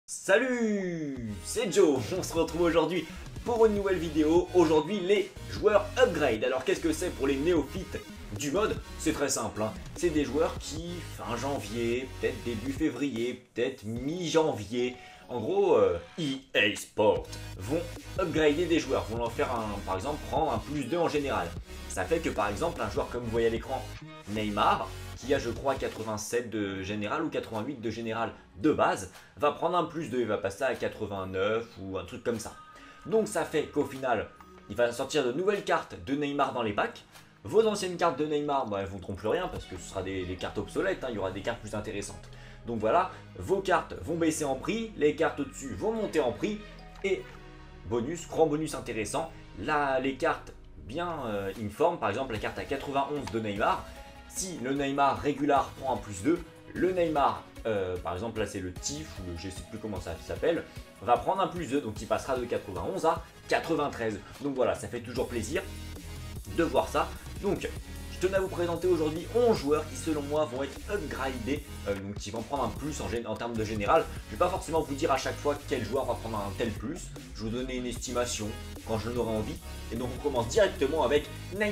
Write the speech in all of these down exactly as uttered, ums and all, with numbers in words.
Salut, c'est Joe, on se retrouve aujourd'hui pour une nouvelle vidéo. Aujourd'hui les joueurs upgrade. Alors qu'est-ce que c'est pour les néophytes du mode? C'est très simple, hein. C'est des joueurs qui fin janvier, peut-être début février, peut-être mi-janvier, en gros euh, E A Sport vont upgrader des joueurs, vont leur faire un, par exemple prendre un plus deux en général. Ça fait que par exemple un joueur comme vous voyez à l'écran, Neymar, qui a je crois quatre-vingt-sept de général ou quatre-vingt-huit de général de base, va prendre un plus deux, il va passer à quatre-vingt-neuf ou un truc comme ça. Donc ça fait qu'au final, il va sortir de nouvelles cartes de Neymar dans les packs. Vos anciennes cartes de Neymar, bah, elles ne vaudront plus rien parce que ce sera des, des cartes obsolètes, hein, il y aura des cartes plus intéressantes. Donc voilà, vos cartes vont baisser en prix, les cartes au-dessus vont monter en prix, et bonus, grand bonus intéressant, là les cartes bien euh, informes, par exemple la carte à quatre-vingt-onze de Neymar, si le Neymar régular prend un plus deux, le Neymar, euh, par exemple là c'est le Tif, ou le, je ne sais plus comment ça s'appelle, va prendre un plus deux, donc il passera de quatre-vingt-onze à quatre-vingt-treize. Donc voilà, ça fait toujours plaisir de voir ça. Donc je tenais à vous présenter aujourd'hui onze joueurs qui selon moi vont être upgradés, euh, donc qui vont prendre un plus en, en termes de général. Je ne vais pas forcément vous dire à chaque fois quel joueur va prendre un tel plus, je vais vous donner une estimation quand je l'aurai envie. Et donc on commence directement avec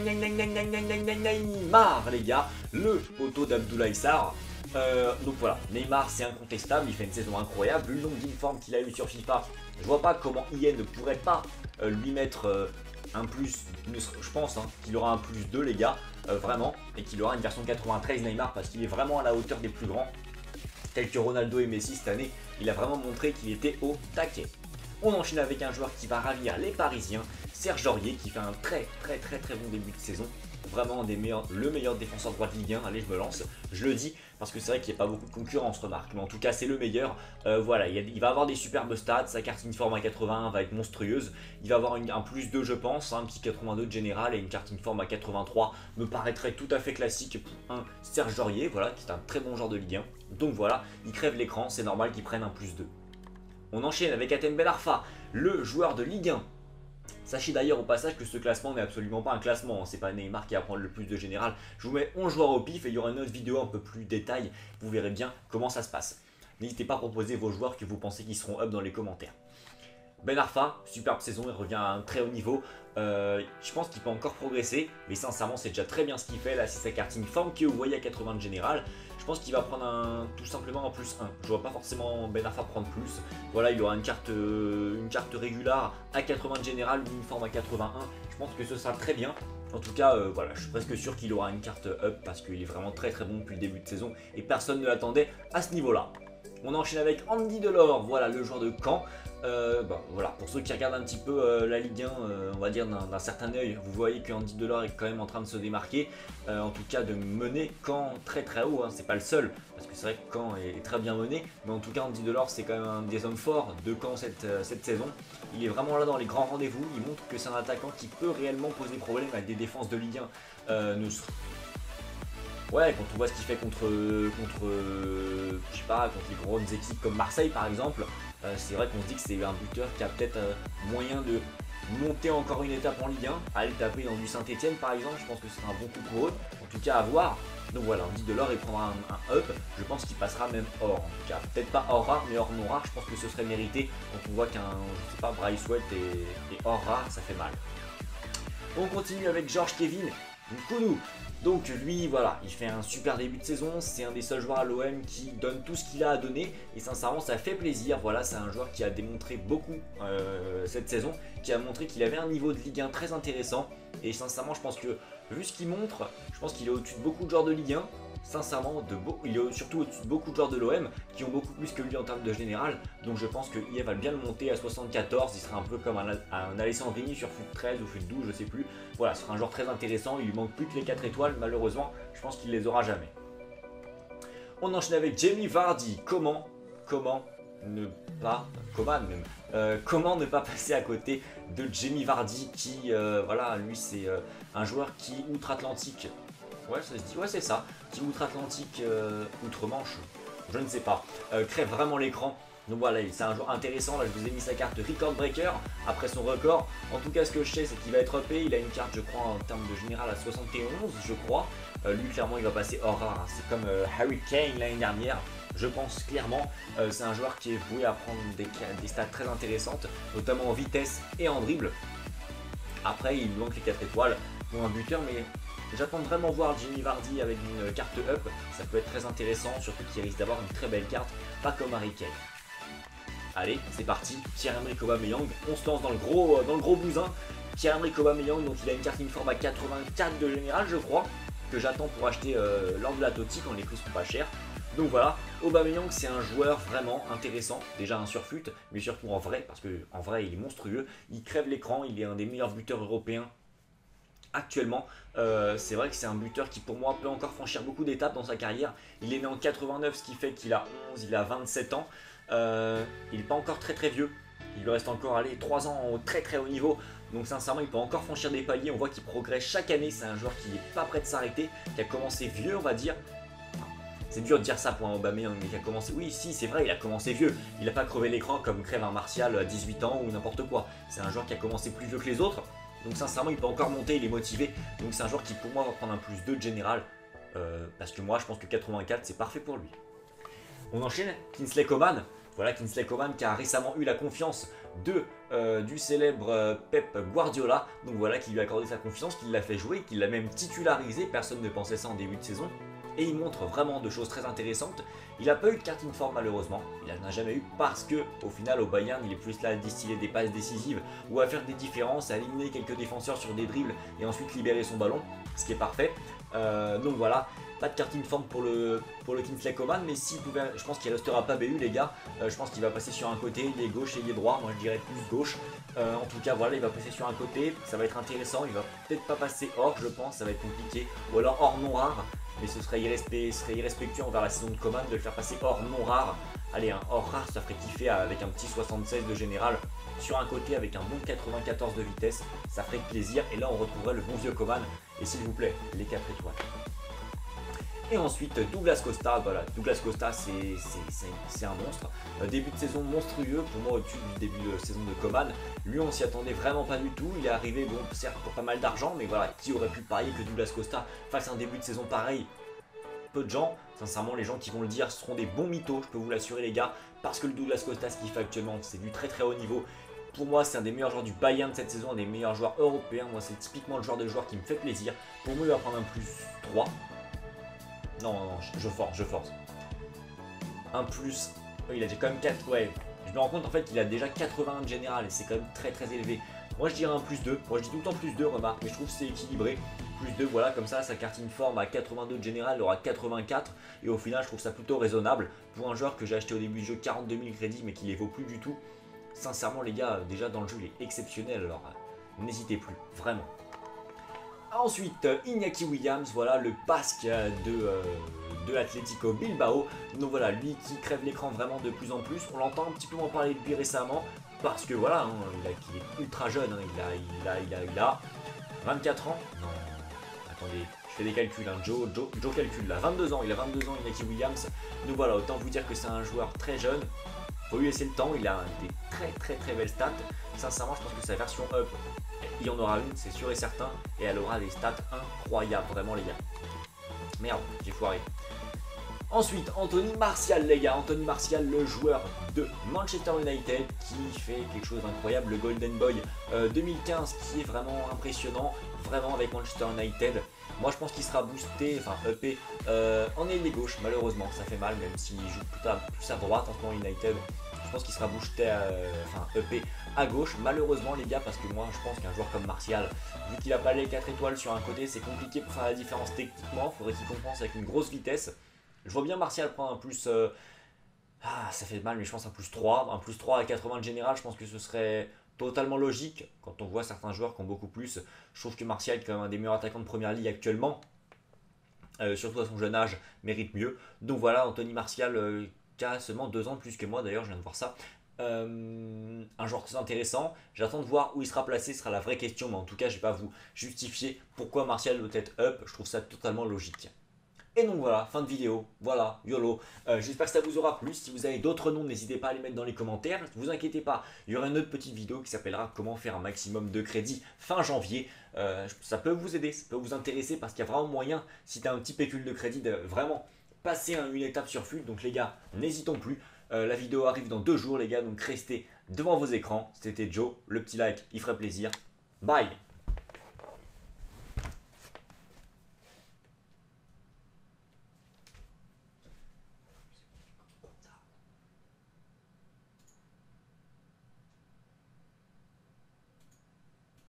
Neymar les gars, le poteau d'Abdoulaye Sarr. Euh, donc voilà, Neymar c'est incontestable, il fait une saison incroyable, vu le nombre d'informes qu'il a eu sur FIFA, je vois pas comment I A ne pourrait pas euh, lui mettre euh, un plus, je pense hein, qu'il aura un plus deux les gars, euh, vraiment, et qu'il aura une version quatre-vingt-treize Neymar parce qu'il est vraiment à la hauteur des plus grands, tels que Ronaldo et Messi cette année, il a vraiment montré qu'il était au taquet. On enchaîne avec un joueur qui va ravir les Parisiens, Serge Aurier, qui fait un très très très très bon début de saison. Vraiment des meilleurs, le meilleur défenseur droit de Ligue un, allez je me lance, je le dis parce que c'est vrai qu'il n'y a pas beaucoup de concurrence remarque, mais en tout cas c'est le meilleur. Euh, voilà, il, a, il va avoir des superbes stats, sa carte informe à quatre-vingt-un va être monstrueuse, il va avoir une, un plus deux je pense, hein, un petit quatre-vingt-deux de général et une carte informe à quatre-vingt-trois me paraîtrait tout à fait classique pour un Serge Aurier, voilà, qui est un très bon joueur de Ligue un. Donc voilà, il crève l'écran, c'est normal qu'il prenne un plus deux. On enchaîne avec Hatem Ben Arfa, le joueur de Ligue un. Sachez d'ailleurs au passage que ce classement n'est absolument pas un classement, c'est pas Neymar qui va prendre le plus de général. Je vous mets onze joueurs au pif et il y aura une autre vidéo un peu plus détail, vous verrez bien comment ça se passe. N'hésitez pas à proposer vos joueurs que vous pensez qu'ils seront up dans les commentaires. Ben Arfa, superbe saison, il revient à un très haut niveau. Euh, je pense qu'il peut encore progresser, mais sincèrement c'est déjà très bien ce qu'il fait. Là c'est sa carte informe que vous voyez à quatre-vingts de général. Je pense qu'il va prendre un, tout simplement un plus un. Je vois pas forcément Ben Arfa prendre plus. Voilà, il aura une carte, euh, une carte régulière à quatre-vingts de général, une forme à quatre-vingt-un. Je pense que ce sera très bien. En tout cas, euh, voilà, je suis presque sûr qu'il aura une carte up parce qu'il est vraiment très très bon depuis le début de saison et personne ne l'attendait à ce niveau-là. On enchaîne avec Andy Delors, voilà le joueur de Caen. Euh, bah, voilà, pour ceux qui regardent un petit peu euh, la Ligue un, euh, on va dire d'un certain œil, vous voyez que Andy Delors est quand même en train de se démarquer, euh, en tout cas de mener Caen très très haut, hein. C'est pas le seul, parce que c'est vrai que Caen est, est très bien mené, mais en tout cas Andy Delors c'est quand même un des hommes forts de Caen cette, euh, cette saison. Il est vraiment là dans les grands rendez-vous, il montre que c'est un attaquant qui peut réellement poser problème avec des défenses de Ligue un. Euh, nous, Ouais, quand on voit ce qu'il fait contre, contre, euh, je sais pas, contre les grandes équipes comme Marseille par exemple, euh, c'est vrai qu'on se dit que c'est un buteur qui a peut-être euh, moyen de monter encore une étape en Ligue un, aller taper dans du Saint-Etienne par exemple, je pense que c'est un bon coup pour eux, en tout cas à voir. Donc voilà, on dit de l'or, il prendra un, un up, je pense qu'il passera même hors, en tout cas, peut-être pas hors rare, mais hors non rare, je pense que ce serait mérité quand on voit qu'un, je sais pas, Braithwaite est, est hors rare, ça fait mal. On continue avec Georges Kevin Nkoudou. Donc lui, voilà, il fait un super début de saison, c'est un des seuls joueurs à l'O M qui donne tout ce qu'il a à donner et sincèrement ça fait plaisir. Voilà, c'est un joueur qui a démontré beaucoup euh, cette saison, qui a montré qu'il avait un niveau de Ligue un très intéressant et sincèrement je pense que vu ce qu'il montre, je pense qu'il est au-dessus de beaucoup de joueurs de Ligue un. Sincèrement, de beau, il est surtout au-dessus de beaucoup de joueurs de l'O M qui ont beaucoup plus que lui en termes de général. Donc je pense que I A va bien le monter à soixante-quatorze. Il sera un peu comme un, un Alessandrini sur F U T treize ou F U T douze, je sais plus. Voilà, ce sera un joueur très intéressant. Il lui manque plus que les quatre étoiles. Malheureusement, je pense qu'il les aura jamais. On enchaîne avec Jamie Vardy. Comment, comment ne pas, comment même, euh, comment ne pas passer à côté de Jamie Vardy qui, euh, voilà, lui c'est euh, un joueur qui outre-Atlantique. Ouais, ça se dit, ouais, c'est ça. Qui outre-Atlantique, euh, outre-Manche, je ne sais pas, euh, crève vraiment l'écran. Donc voilà, c'est un joueur intéressant. Là, je vous ai mis sa carte Record Breaker après son record. En tout cas, ce que je sais, c'est qu'il va être upé. Il a une carte, je crois, en termes de général à soixante et onze, je crois. Euh, lui, clairement, il va passer hors rare. C'est comme euh, Harry Kane l'année dernière. je pense clairement. Euh, c'est un joueur qui est voué à prendre des, des stats très intéressantes, notamment en vitesse et en dribble. Après, il manque les quatre étoiles pour un buteur, mais j'attends vraiment voir Jamie Vardy avec une carte up. Ça peut être très intéressant, surtout qu'il risque d'avoir une très belle carte, pas comme Harry Kane. Allez, c'est parti, Pierre-Emerick Aubameyang, on se lance dans le gros, dans le gros bousin. Pierre-Emerick Aubameyang, donc il a une carte uniforme à quatre-vingt-quatre de général, je crois, que j'attends pour acheter euh, lors de la Totti quand les prix sont pas chers. Donc voilà, Aubameyang c'est un joueur vraiment intéressant, déjà un surfut, mais surtout en vrai, parce qu'en vrai il est monstrueux, il crève l'écran, il est un des meilleurs buteurs européens actuellement. Euh, c'est vrai que c'est un buteur qui pour moi peut encore franchir beaucoup d'étapes dans sa carrière. Il est né en quatre-vingt-neuf, ce qui fait qu'il a onze, il a vingt-sept ans. Euh, il n'est pas encore très très vieux, il lui reste encore allez, trois ans au très très haut niveau, donc sincèrement il peut encore franchir des paliers, on voit qu'il progresse chaque année, c'est un joueur qui n'est pas prêt de s'arrêter, qui a commencé vieux on va dire, c'est dur de dire ça pour un Aubameyang, mais qui a commencé, oui si c'est vrai il a commencé vieux, il n'a pas crevé l'écran comme crève un Martial à dix-huit ans ou n'importe quoi, c'est un joueur qui a commencé plus vieux que les autres, donc sincèrement il peut encore monter, il est motivé, donc c'est un joueur qui pour moi va prendre un plus deux de général, euh, parce que moi je pense que quatre-vingt-quatre c'est parfait pour lui. On enchaîne, Kingsley Coman. Voilà, Kingsley Coman qui a récemment eu la confiance de, euh, du célèbre euh, Pep Guardiola. Donc voilà, qui lui a accordé sa confiance, qui l'a fait jouer, qui l'a même titularisé. Personne ne pensait ça en début de saison. Et il montre vraiment de choses très intéressantes. Il n'a pas eu de carte informe malheureusement. Il n'en a jamais eu parce que au final au Bayern il est plus là à distiller des passes décisives ou à faire des différences, à éliminer quelques défenseurs sur des dribbles et ensuite libérer son ballon. Ce qui est parfait. Euh, donc voilà. Pas de carte informe pour le, pour le Kingsley Coman, mais s'il pouvait, je pense qu'il restera pas B U les gars, euh, je pense qu'il va passer sur un côté, il est gauche et il est droit, moi je dirais plus gauche, euh, en tout cas voilà il va passer sur un côté, ça va être intéressant, il va peut-être pas passer hors je pense, ça va être compliqué, ou alors hors non rare, mais ce serait, irrespect, ce serait irrespectueux envers la saison de Coman de le faire passer hors non rare, allez un hors rare ça ferait kiffer avec un petit soixante-seize de général sur un côté avec un bon quatre-vingt-quatorze de vitesse, ça ferait plaisir et là on retrouverait le bon vieux Coman, et s'il vous plaît les quatre étoiles. Et ensuite Douglas Costa, voilà, Douglas Costa c'est un monstre, euh, début de saison monstrueux pour moi au-dessus du début de saison de Coman, lui on s'y attendait vraiment pas du tout, il est arrivé bon certes pour pas mal d'argent mais voilà, qui aurait pu parier que Douglas Costa fasse un début de saison pareil? Peu de gens, sincèrement les gens qui vont le dire seront des bons mythos, je peux vous l'assurer les gars, parce que le Douglas Costa ce qu'il fait actuellement c'est du très très haut niveau. Pour moi, c'est un des meilleurs joueurs du Bayern de cette saison, un des meilleurs joueurs européens. Moi, c'est typiquement le genre de joueur qui me fait plaisir. Pour moi, il va prendre un plus trois. Non, non, je force, je force. Un plus... Oh, il a déjà quand même quatre... Ouais, je me rends compte en fait qu'il a déjà quatre-vingts de général et c'est quand même très très élevé. Moi je dirais un plus deux. Moi je dis tout le temps plus deux, remarque, mais je trouve que c'est équilibré. Plus deux, voilà, comme ça, sa carte informe à quatre-vingt-deux de général, il aura quatre-vingt-quatre. Et au final, je trouve ça plutôt raisonnable. Pour un joueur que j'ai acheté au début du jeu quarante-deux mille crédits, mais qui ne les vaut plus du tout. Sincèrement les gars, déjà dans le jeu il est exceptionnel, alors n'hésitez plus, vraiment. Ensuite, Iñaki Williams, voilà le basque de, euh, de l'Atlético Bilbao. Donc voilà, lui qui crève l'écran vraiment de plus en plus. On l'entend un petit peu en parler de lui récemment. Parce que voilà, hein, il, a, il est ultra jeune. Hein, il, a, il, a, il, a, il a vingt-quatre ans. Non, attendez, je fais des calculs. Hein, Joe, Joe, Joe calcule là. vingt-deux ans, il a vingt-deux ans Iñaki Williams. Donc voilà, autant vous dire que c'est un joueur très jeune. Faut lui laisser le temps, il a des très très très belles stats. Sincèrement, je pense que sa version up, il y en aura une, c'est sûr et certain. Et elle aura des stats incroyables, vraiment les gars. Merde, j'ai foiré. Ensuite, Anthony Martial, les gars. Anthony Martial, le joueur de Manchester United qui fait quelque chose d'incroyable. Le Golden Boy euh, deux mille quinze qui est vraiment impressionnant. Vraiment avec Manchester United. Moi, je pense qu'il sera boosté, enfin upé euh, en ailier gauche. Malheureusement, ça fait mal, même s'il joue plus à, plus à droite en ce moment United. Je pense qu'il sera boosté, euh, enfin upé à gauche. Malheureusement, les gars, parce que moi, je pense qu'un joueur comme Martial, vu qu'il a pas les quatre étoiles sur un côté, c'est compliqué pour faire la différence techniquement. Il faudrait qu'il compense avec une grosse vitesse. Je vois bien Martial prendre un plus... Euh... Ah, ça fait mal, mais je pense un plus trois. Un plus trois à quatre-vingts de général, je pense que ce serait totalement logique. Quand on voit certains joueurs qui ont beaucoup plus, je trouve que Martial, qui est quand même un des meilleurs attaquants de première ligue actuellement, euh, surtout à son jeune âge, mérite mieux. Donc voilà, Anthony Martial, euh, qui a seulement deux ans de plus que moi, d'ailleurs, je viens de voir ça. Euh, un joueur très intéressant. J'attends de voir où il sera placé, ce sera la vraie question, mais en tout cas, je ne vais pas vous justifier pourquoi Martial doit être up. Je trouve ça totalement logique. Et donc voilà, fin de vidéo, voilà, YOLO. Euh, J'espère que ça vous aura plu. Si vous avez d'autres noms, n'hésitez pas à les mettre dans les commentaires. Ne vous inquiétez pas, il y aura une autre petite vidéo qui s'appellera comment faire un maximum de crédit fin janvier. Euh, ça peut vous aider, ça peut vous intéresser parce qu'il y a vraiment moyen, si tu as un petit pécule de crédit, de vraiment passer hein, une étape sur FUT. Donc les gars, n'hésitons plus. Euh, la vidéo arrive dans deux jours les gars, donc restez devant vos écrans. C'était Joe, le petit like, il ferait plaisir. Bye.